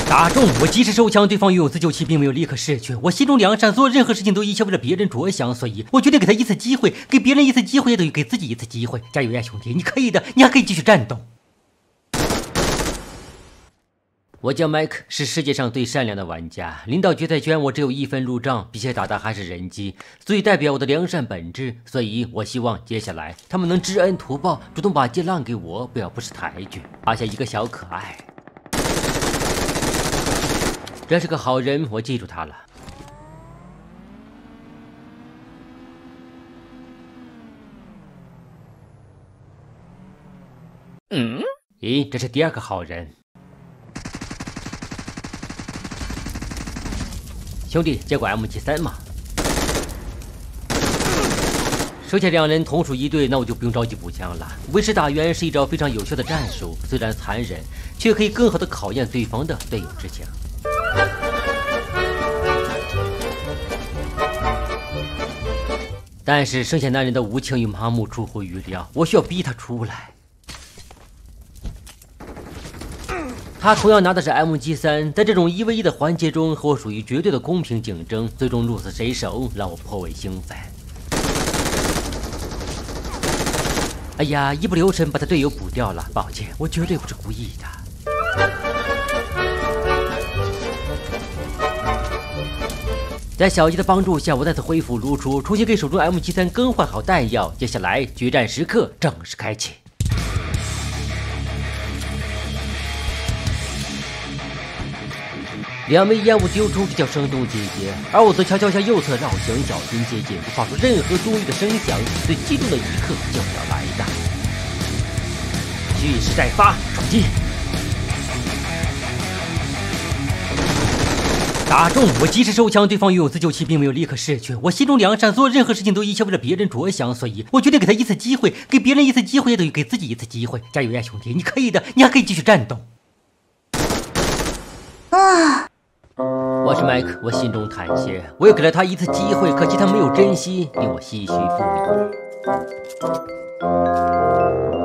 打中！我及时收枪，对方拥有自救器，并没有立刻逝去。我心中良善，做任何事情都一切为了别人着想，所以我决定给他一次机会，给别人一次机会，也等于给自己一次机会。加油呀，兄弟，你可以的，你还可以继续战斗。我叫麦克，是世界上最善良的玩家。临到决赛圈，我只有1分入账，并且打的还是人机，所以代表我的良善本质。所以我希望接下来他们能知恩图报，主动把剑让给我，不要不识抬举。发现一个小可爱。这是个好人，我记住他了。咦，这是第2个好人。兄弟，接过 M73 嘛。手下2人同属一队，那我就不用着急补枪了。围师打援是一招非常有效的战术，虽然残忍，却可以更好的考验对方的队友之情。但是剩下男人的无情与麻木出乎预料，我需要逼他出来。他同样拿的是 M73，在这种1v1的环节中，和我属于绝对的公平竞争，最终鹿死谁手让我颇为兴奋。哎呀，一不留神把他队友补掉了，抱歉，我绝对不是故意的。在小吉的帮助下，我再次恢复如初，重新给手中 M73 更换好弹药。接下来，决战时刻正式开启。2枚烟雾丢出，这叫声东击西，而我则悄悄向右侧绕行，小心接近，不发出任何多余的声响。最激动的一刻就要来的，蓄势待发，撞击！打中！我及时收枪，对方拥有自救器，并没有立刻逝去。我心中良善，做任何事情都一切为了别人着想，所以我决定给他一次机会，给别人一次机会，也等于给自己一次机会。加油呀，兄弟，你可以的，你还可以继续战斗。我是麦克，我心中叹息，我又给了他一次机会，可惜他没有珍惜，令我唏嘘不已。